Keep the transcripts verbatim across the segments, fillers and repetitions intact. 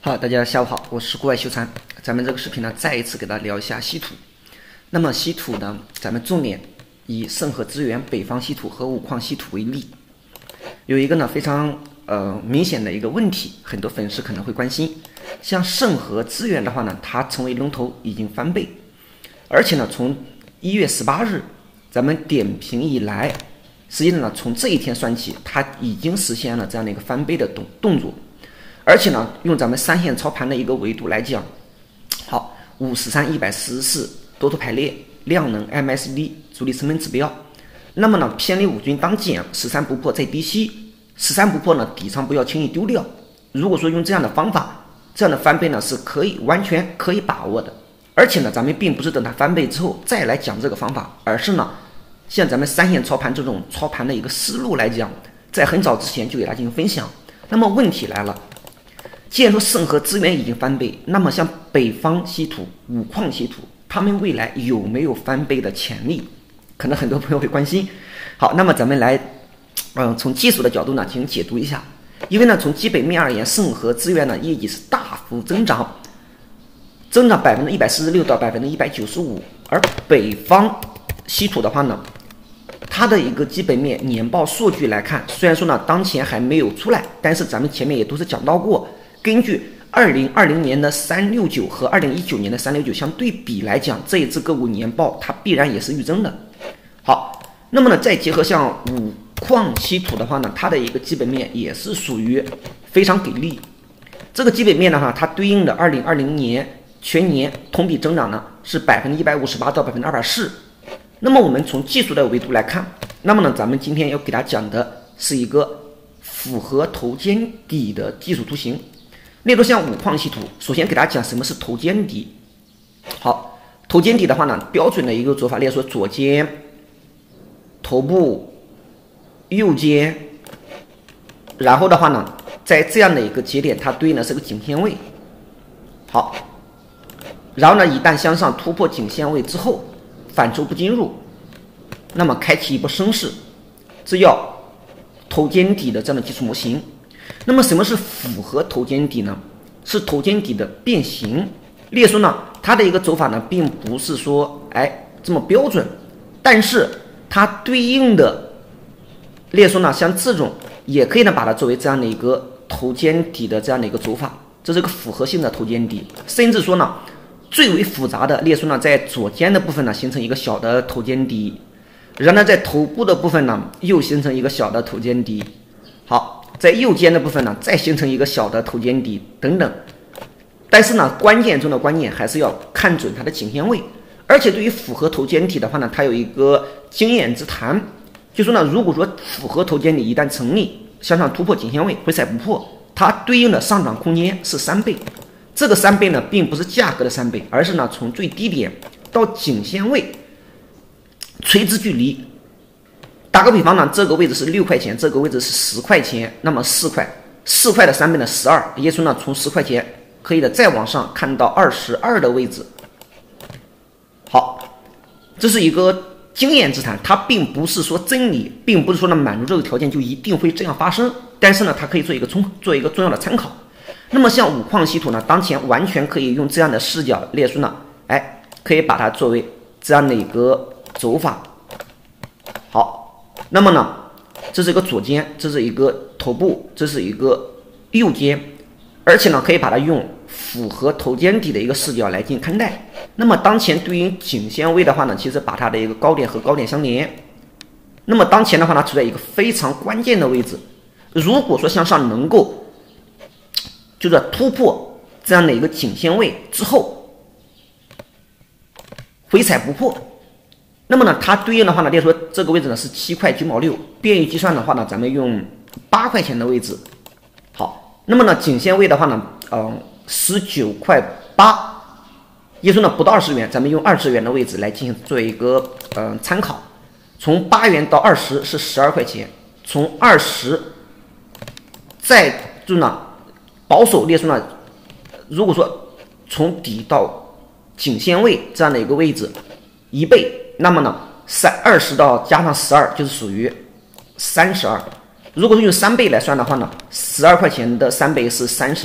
好，大家下午好，我是国外修禅。咱们这个视频呢，再一次给大家聊一下稀土。那么稀土呢，咱们重点以盛和资源北方稀土和五矿稀土为例。有一个呢非常呃明显的一个问题，很多粉丝可能会关心。像盛和资源的话呢，它成为龙头已经翻倍，而且呢，从一月十八日咱们点评以来，实际上呢，从这一天算起，它已经实现了这样的一个翻倍的动动作。而且呢，用咱们三线操盘的一个维度来讲，好，五十三、一百四十四多头排列，量能 M A C D 主力成本指标。那么呢，偏离五均当减，十三不破再低吸，十三不破呢，底仓不要轻易丢掉。如果说用这样的方法，这样的翻倍呢是可以完全可以把握的。而且呢，咱们并不是等它翻倍之后再来讲这个方法，而是呢，像咱们三线操盘这种操盘的一个思路来讲，在很早之前就给大家进行分享。那么问题来了。既然说盛和资源已经翻倍，那么像北方稀土、五矿稀土，他们未来有没有翻倍的潜力？可能很多朋友会关心。好，那么咱们来，嗯、呃，从技术的角度呢进行解读一下。因为呢，从基本面而言，盛和资源呢业绩是大幅增长，增长百分之一百四十六到百分之一百九十五，而北方稀土的话呢，它的一个基本面年报数据来看，虽然说呢当前还没有出来，但是咱们前面也都是讲到过。根据二零二零年的三六九和二零一九年的三六九相对比来讲，这一只个股年报它必然也是预增的。好，那么呢，再结合像五矿稀土的话呢，它的一个基本面也是属于非常给力。这个基本面的话，它对应的二零二零年全年同比增长呢是百分之一百五十八到百分之二百四。那么我们从技术的维度来看，那么呢，咱们今天要给大家讲的是一个符合头肩底的技术图形。例如像五矿稀土，首先给大家讲什么是头肩底。好，头肩底的话呢，标准的一个做法，例如说左肩、头部、右肩，然后的话呢，在这样的一个节点，它对应的是个颈线位。好，然后呢，一旦向上突破颈线位之后，反抽不进入，那么开启一波升势，这叫头肩底的这样的技术模型。那么什么是符合头肩底呢？是头肩底的变形。例如说呢，它的一个走法呢，并不是说哎这么标准，但是它对应的，例如说呢，像这种也可以呢把它作为这样的一个头肩底的这样的一个走法，这是一个复合性的头肩底。甚至说呢，最为复杂的，例如说呢，在左肩的部分呢形成一个小的头肩底，然后呢在头部的部分呢又形成一个小的头肩底。好。在右肩的部分呢，再形成一个小的头肩底等等，但是呢，关键中的关键还是要看准它的颈线位。而且对于符合头肩底的话呢，它有一个经验之谈，就说呢，如果说符合头肩底一旦成立，向上突破颈线位，回踩不破，它对应的上涨空间是三倍。这个三倍呢，并不是价格的三倍，而是呢从最低点到颈线位垂直距离。打个比方呢，这个位置是六块钱，这个位置是十块钱，那么四块，四块的三倍呢十二，也就是说呢，从十块钱可以的再往上看到二十二的位置。好，这是一个经验之谈，它并不是说真理，并不是说呢满足这个条件就一定会这样发生，但是呢，它可以做一个重做一个重要的参考。那么像五矿稀土呢，当前完全可以用这样的视角列出呢，哎，可以把它作为这样的一个走法。好。那么呢，这是一个左肩，这是一个头部，这是一个右肩，而且呢，可以把它用符合头肩底的一个视角来进行看待。那么当前对应颈线位的话呢，其实把它的一个高点和高点相连。那么当前的话，它处在一个非常关键的位置。如果说向上能够就是突破这样的一个颈线位之后，回踩不破。那么呢，它对应的话呢，例如说这个位置呢是七块九毛六，便于计算的话呢，咱们用八块钱的位置。好，那么呢，颈线位的话呢，嗯，十九块八，也就是说呢不到二十元，咱们用二十元的位置来进行做一个嗯参考。从八元到二十是十二块钱，从二十再就呢保守列出呢，如果说从底到颈线位这样的一个位置一倍。那么呢，三二十到加上十二就是属于三十二。如果是用三倍来算的话呢，十二块钱的三倍是三十六，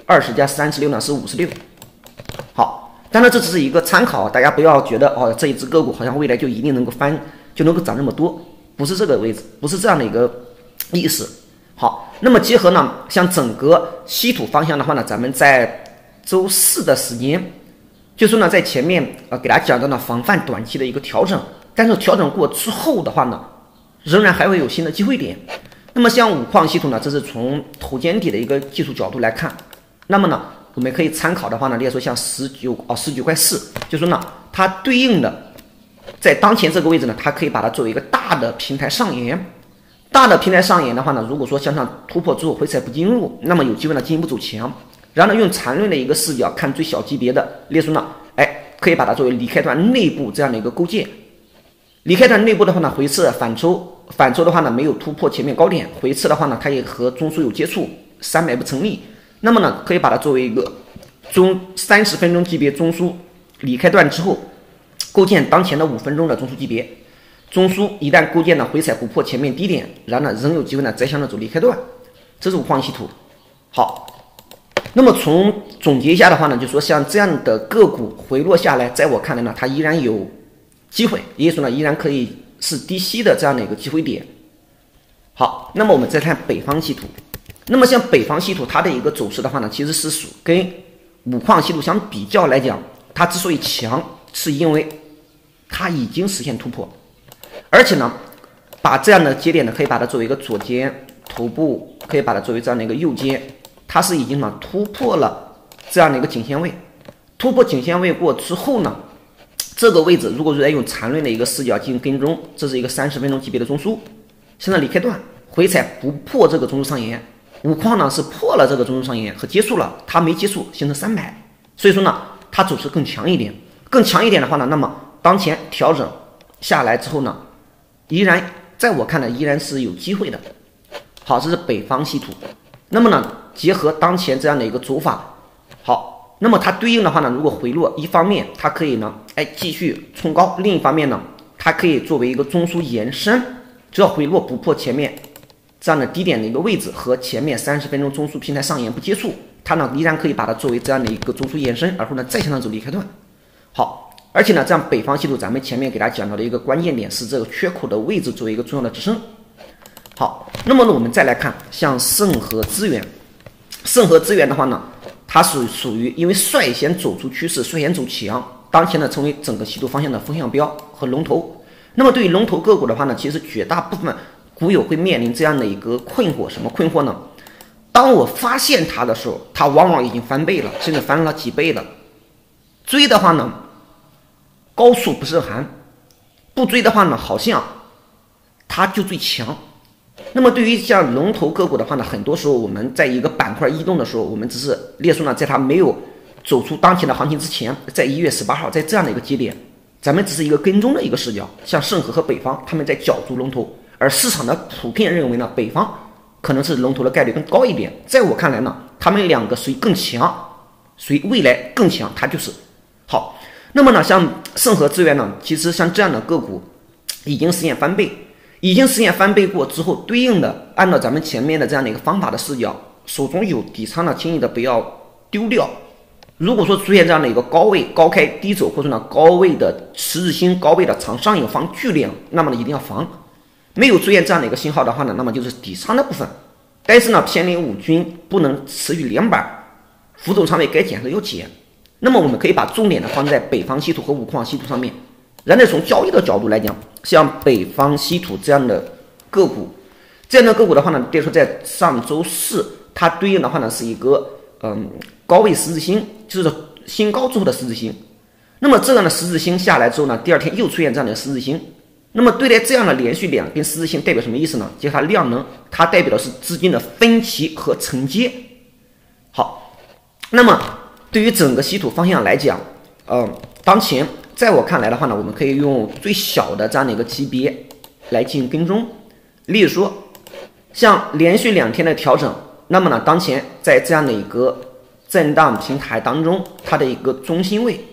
二十加三十六呢是五十六。好，当然这只是一个参考，大家不要觉得哦这一只个股好像未来就一定能够翻，就能够涨这么多，不是这个位置，不是这样的一个意思。好，那么结合呢，像整个稀土方向的话呢，咱们在周四的时间，就说呢在前面呃给大家讲到呢防范短期的一个调整，但是调整过之后的话呢，仍然还会有新的机会点。那么像五矿稀土呢，这是从头肩底的一个技术角度来看，那么呢我们可以参考的话呢，例如说像十九哦十九块四，就说呢它对应的在当前这个位置呢，它可以把它作为一个大的平台上沿。大的平台上沿的话呢，如果说向上突破之后回踩不进入，那么有机会呢进一步走强。然后呢用缠论的一个视角看最小级别的，例如呢，哎，可以把它作为离开段内部这样的一个构建。离开段内部的话呢，回撤反抽，反抽的话呢没有突破前面高点，回撤的话呢它也和中枢有接触，三百不成立。那么呢可以把它作为一个中三十分钟级别中枢离开段之后，构建当前的五分钟的中枢级别。中枢一旦构建呢回踩不破前面低点，然后呢仍有机会呢再向上走离开段，这是五矿稀土。好，那么从总结一下的话呢，就说像这样的个股回落下来，在我看来呢，它依然有机会，也就是说呢依然可以是低吸的这样的一个机会点。好，那么我们再看北方稀土。那么像北方稀土它的一个走势的话呢，其实是属跟五矿稀土相比较来讲，它之所以强，是因为它已经实现突破。而且呢，把这样的节点呢，可以把它作为一个左肩头部，可以把它作为这样的一个右肩，它是已经呢突破了这样的一个颈线位，突破颈线位过之后呢，这个位置如果说用缠论的一个视角进行跟踪，这是一个三十分钟级别的中枢，现在离开段回踩不破这个中枢上沿，五矿呢是破了这个中枢上沿和结束了，它没结束形成三百，所以说呢它走势更强一点，更强一点的话呢，那么当前调整下来之后呢，依然在我看来依然是有机会的。好，这是北方稀土。那么呢，结合当前这样的一个走法，好，那么它对应的话呢，如果回落，一方面它可以呢，哎继续冲高；另一方面呢，它可以作为一个中枢延伸，只要回落不破前面这样的低点的一个位置和前面三十分钟中枢平台上沿不接触，它呢依然可以把它作为这样的一个中枢延伸，而后呢再向上走离开段。好。而且呢，这样北方稀土，咱们前面给大家讲到的一个关键点是这个缺口的位置作为一个重要的支撑。好，那么呢，我们再来看像盛和资源，盛和资源的话呢，它是属于因为率先走出趋势，率先走强，当前呢成为整个稀土方向的风向标和龙头。那么对于龙头个股的话呢，其实绝大部分股友会面临这样的一个困惑，什么困惑呢？当我发现它的时候，它往往已经翻倍了，甚至翻了几倍了。追的话呢，高速不胜寒，不追的话呢，好像它就最强。那么对于像龙头个股的话呢，很多时候我们在一个板块异动的时候，我们只是列出呢，在它没有走出当前的行情之前，在一月十八号，在这样的一个节点，咱们只是一个跟踪的一个视角。像盛和和北方，他们在角逐龙头，而市场的普遍认为呢，北方可能是龙头的概率更高一点。在我看来呢，他们两个谁更强，谁未来更强，它就是好。那么呢，像盛和资源呢，其实像这样的个股已经实现翻倍，已经实现翻倍过之后，对应的按照咱们前面的这样的一个方法的视角，手中有底仓的，轻易的不要丢掉。如果说出现这样的一个高位高开低走，或者呢高位的十字星、高位的长上影放巨量，那么呢一定要防。没有出现这样的一个信号的话呢，那么就是底仓的部分。但是呢，偏离五均不能持续连板，浮动仓位该减的要减。那么我们可以把重点呢放在北方稀土和五矿稀土上面。然后从交易的角度来讲，像北方稀土这样的个股，这样的个股的话呢，比如说在上周四，它对应的话呢是一个嗯高位十字星，就是新高之后的十字星。那么这样的十字星下来之后呢，第二天又出现这样的十字星。那么对待这样的连续两根十字星代表什么意思呢？就是它量能，它代表的是资金的分歧和承接。好，那么对于整个稀土方向来讲，呃，当前在我看来的话呢，我们可以用最小的这样的一个级别来进行跟踪。例如说，像连续两天的调整，那么呢，当前在这样的一个震荡平台当中，它的一个中心位，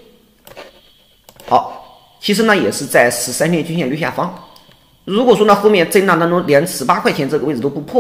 好，其实呢也是在十三天均线略下方。如果说呢后面震荡当中连十八块钱这个位置都不破，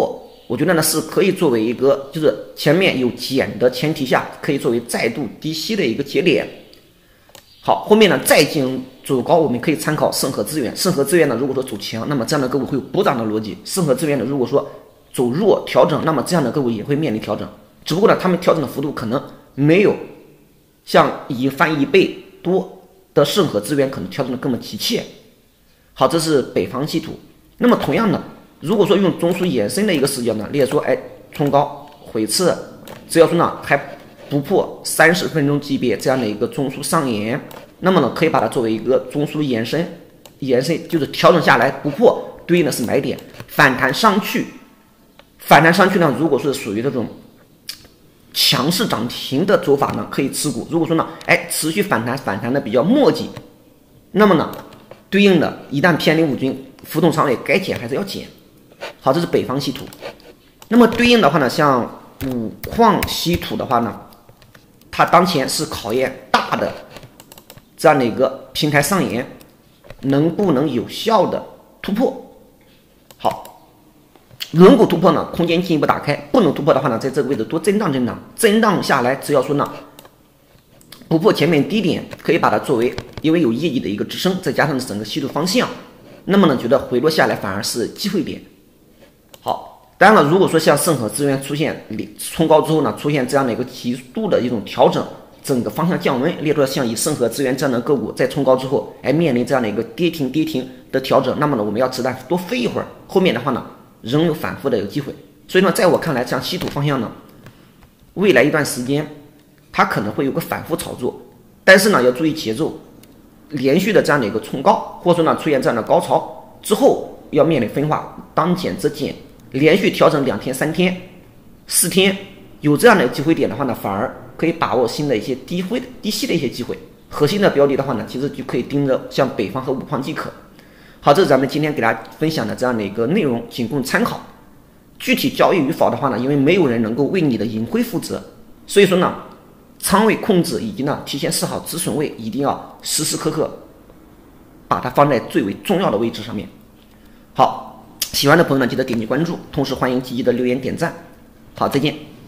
我觉得呢是可以作为一个，就是前面有减的前提下，可以作为再度低吸的一个节点。好，后面呢再进行走高，我们可以参考盛和资源。盛和资源呢，如果说走强，那么这样的个股会有补涨的逻辑；盛和资源呢，如果说走弱调整，那么这样的个股也会面临调整。只不过呢，他们调整的幅度可能没有像已经翻一倍多的盛和资源可能调整的更么急切。好，这是北方稀土。那么同样的，如果说用中枢延伸的一个视角呢，例如说，哎，冲高回撤，只要说呢还不破三十分钟级别这样的一个中枢上沿，那么呢可以把它作为一个中枢延伸，延伸就是调整下来不破，对应的是买点，反弹上去，反弹上去呢，如果是属于这种强势涨停的走法呢，可以持股。如果说呢，哎，持续反弹，反弹的比较墨迹，那么呢，对应的一旦偏离五均，浮动仓位该减还是要减。好，这是北方稀土。那么对应的话呢，像五矿稀土的话呢，它当前是考验大的这样的一个平台上沿能不能有效的突破。好，轮毂突破呢，空间进一步打开；不能突破的话呢，在这个位置多震荡震荡，震荡下来，只要说呢不破前面低点，可以把它作为因为有业绩的一个支撑，再加上整个稀土方向，那么呢，觉得回落下来反而是机会点。好，当然了，如果说像盛和资源出现冲高之后呢，出现这样的一个极度的一种调整，整个方向降温，例如说像以盛和资源这样的个股在冲高之后，哎，面临这样的一个跌停跌停的调整，那么呢，我们要子弹多飞一会儿，后面的话呢，仍有反复的一个机会。所以呢，在我看来，像稀土方向呢，未来一段时间它可能会有个反复炒作，但是呢，要注意节奏，连续的这样的一个冲高，或者说呢出现这样的高潮之后，要面临分化，当减则减，连续调整两天、三天、四天，有这样的机会点的话呢，反而可以把握新的一些低灰低吸的一些机会。核心的标的的话呢，其实就可以盯着像北方和五矿即可。好，这是咱们今天给大家分享的这样的一个内容，仅供参考。具体交易与否的话呢，因为没有人能够为你的盈亏负责，所以说呢，仓位控制以及呢提前设好止损位，一定要时时刻刻把它放在最为重要的位置上面。好，喜欢的朋友呢，记得点击关注，同时欢迎积极的留言点赞。好，再见。